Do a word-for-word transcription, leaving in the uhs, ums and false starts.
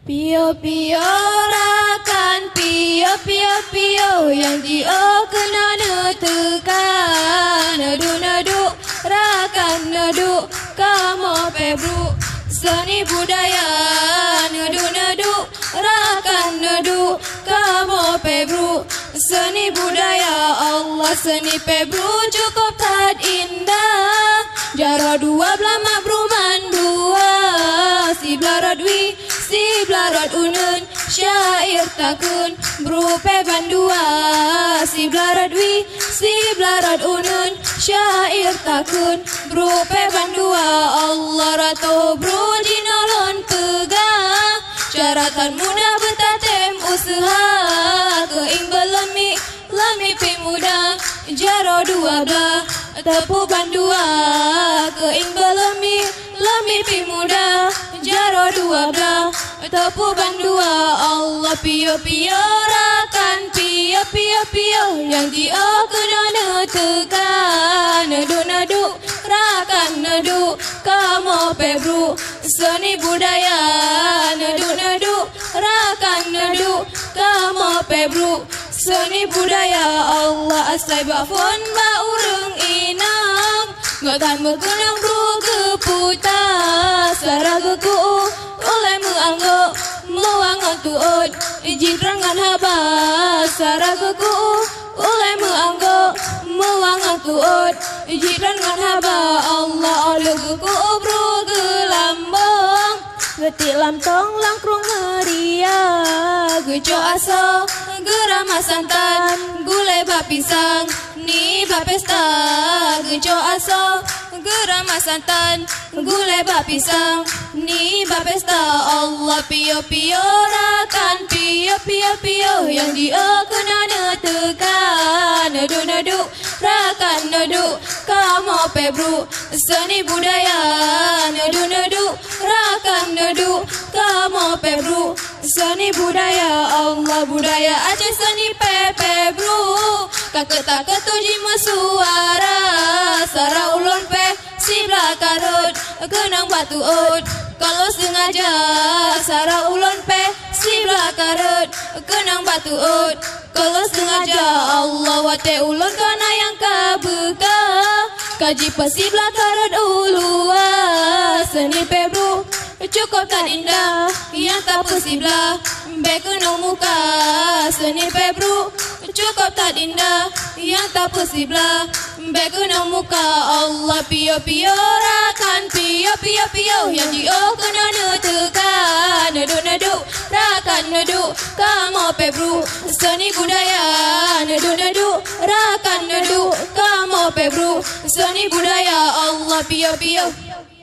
Pio pio rakan pio pio pio yang dia kena netekan nadu nadu rakan nadu kamu pebru seni budaya nadu nadu rakan nadu kamu pebru seni budaya Allah seni pebru cukup tak indah jaro dua belah mabruman dua si blarad wi si blarad unun syair takun berupa bandua si blarad wi si blarad unun syair takun berupa bandua Allah rato bro jinolon pegah caratan mudah betatem usaha keing belemi lami pi muda jaro dua belah tepu bandua keing belemi lami pi muda jaro dua belah tepu bandua Allah pio pio rakan pio pio pio yang dia kena netekan nadu nadu rakan nadu kamu pebru seni budaya nadu nadu rakan nadu kamu pebru seni budaya Allah asai bafon ba urung inang gak mekenang bro keputa sarageku oleh muanggo muanggo tuot izin rangan haba sarageku oleh muanggo muanggo tuot izin rangan haba Allah oluguku bro gelambong getik lamtong langkrung meriah gejo aso gerama santan gulai bapisang ni bapesta gejo aso gerama santan gulai bapisang ni bapesta Allah pio pio rakan pio pio pio yang dia kena netekan nadu nadu rakan nadu kamu pebru seni budaya nadu nadu rakan nadu kamu pebru seni budaya Allah budaya Aceh seni pepe bro kakek tak ketuji mesuara sara ulun pe si blakarut kenang batu ut kalau sengaja sara ulun pe si blakarut kenang batu ut kalau sengaja Allah wate ulun kana yang kabuka kaji pesi blakarut ulua seni pe bro cukup tak indah yang tak posiblah bekenang muka seni pebru cukup tak indah yang tak posiblah bekenang muka Allah pio pio rakan pio pio pio yang dia kena netekan nadu nadu rakan nadu kamu pebru seni budaya nadu nadu rakan nadu kamu pebru seni budaya Allah pio pio